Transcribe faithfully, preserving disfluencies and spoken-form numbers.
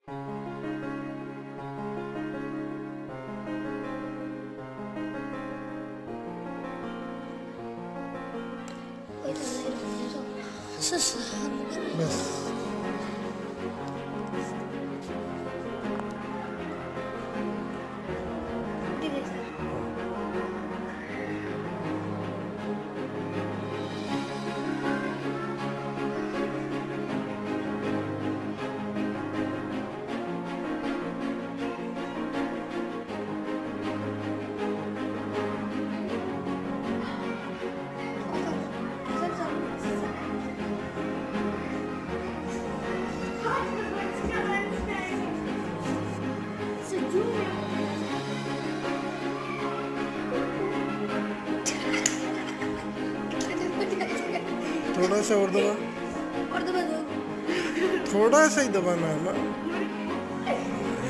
बस थोड़ा सा और दबा, और दबा दो, थोड़ा सा ही दबाना है ना।